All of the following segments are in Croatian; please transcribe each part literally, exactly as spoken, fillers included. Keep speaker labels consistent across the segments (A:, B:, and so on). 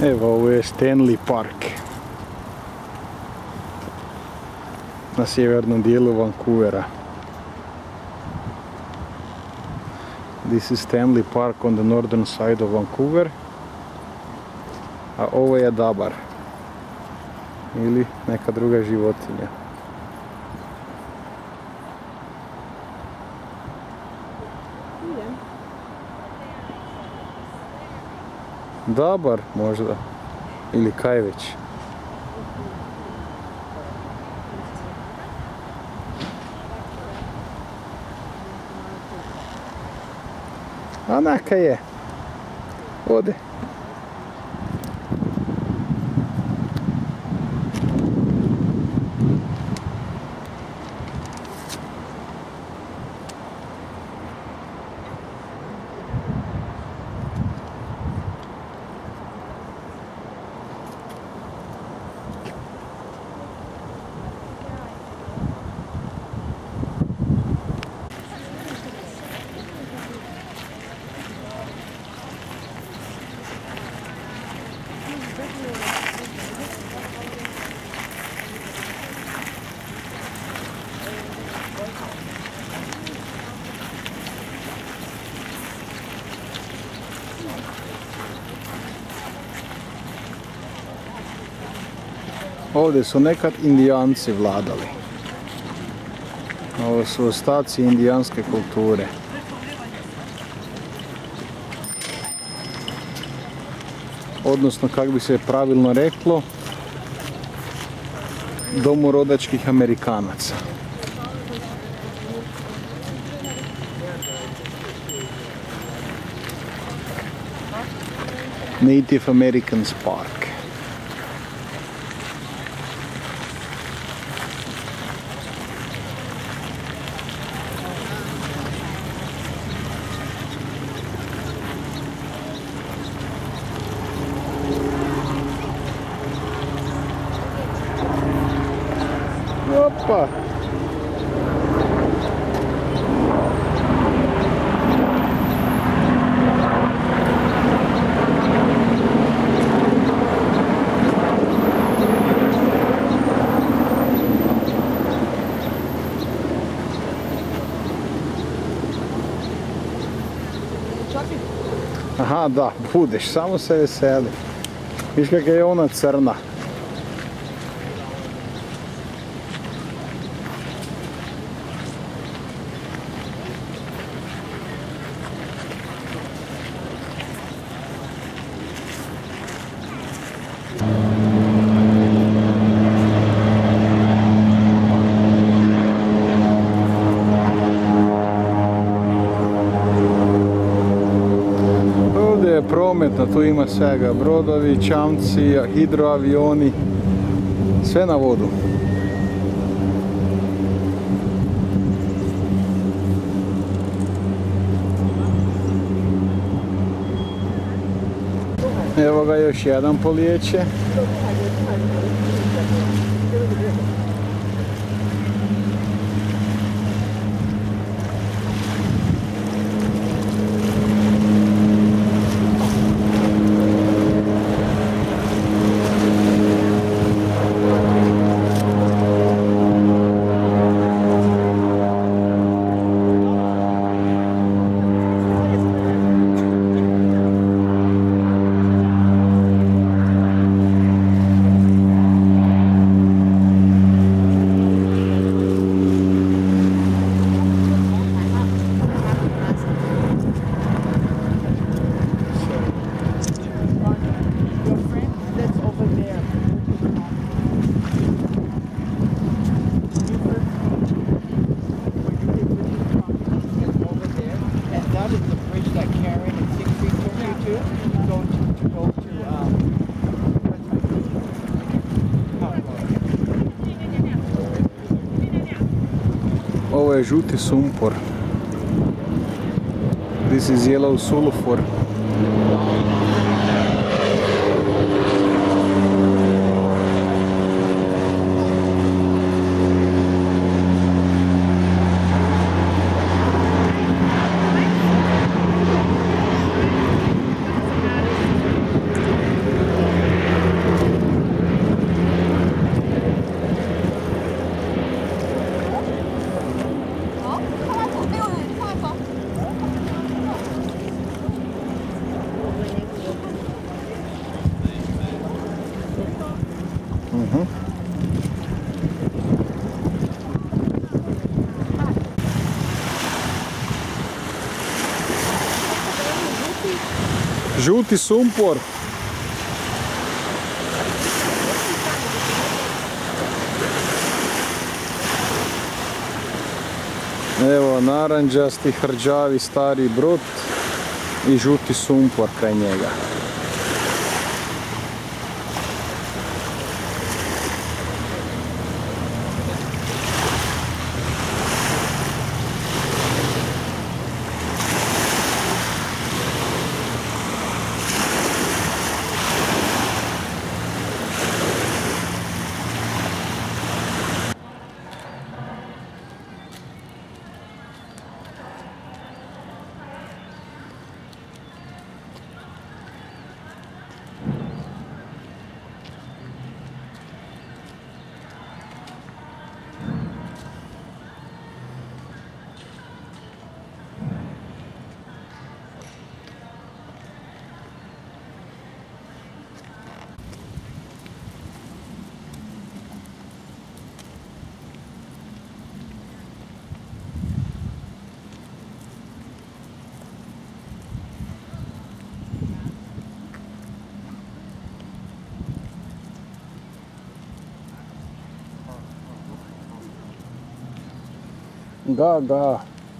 A: Evo, ovo je Stanley Park na sjevernom dijelu Vancouvera. This is Stanley Park on the northern side of Vancouver. A ovo je dabar ili neka druga životinja. Dabar možda, ili kaj već. A neka je. Ode. Ovdje su nekad indijanci vladali. Ovo su ostaci indijanske kulture. Odnosno, kako bi se pravilno reklo, domorodačkih Amerikanaca. Native Americans Park. Opa! Aha, da, budeš, samo se veseli. Viš kak je ona crna. Prometno, tu ima svega, brodovi, čamci, hidroavioni, sve na vodu. Evo ga još jedan polijeće. Ovo je žuti sumpor. This is yellow sulfur. Uh-huh. Žuti sumpor. Evo, naranđasti, hrđavi, stari brod i žuti sumpor kraj njega. Ga, ga.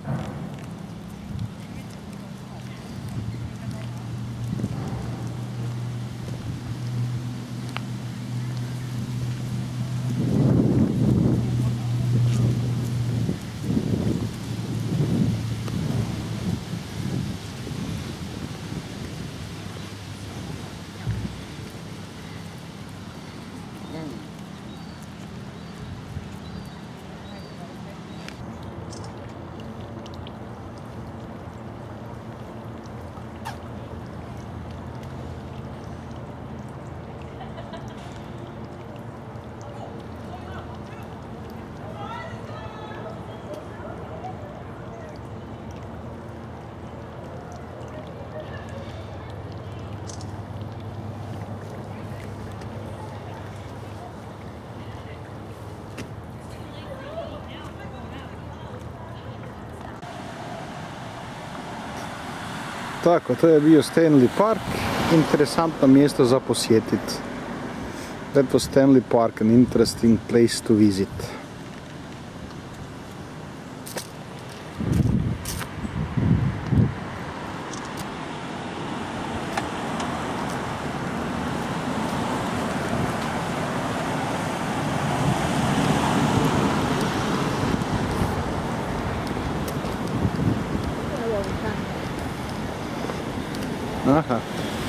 A: Tako, to je bio Stanley Park, interesantno mjesto za posjetiti. That was Stanley Park, an interesting place to visit. Aha.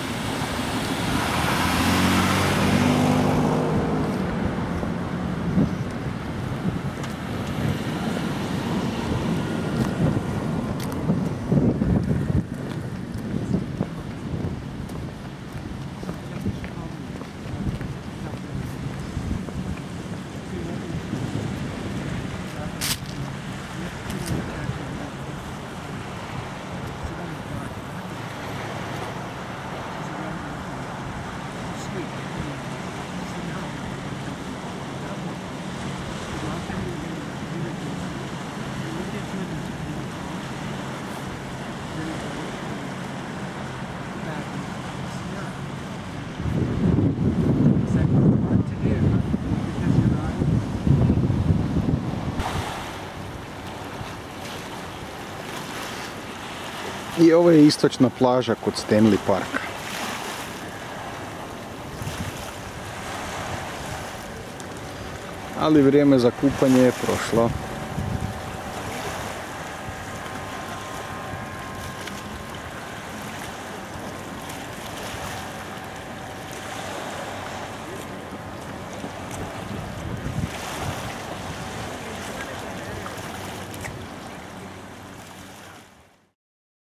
A: I ovo je istočna plaža kod Stanley Parka. Ali vrijeme za kupanje je prošlo.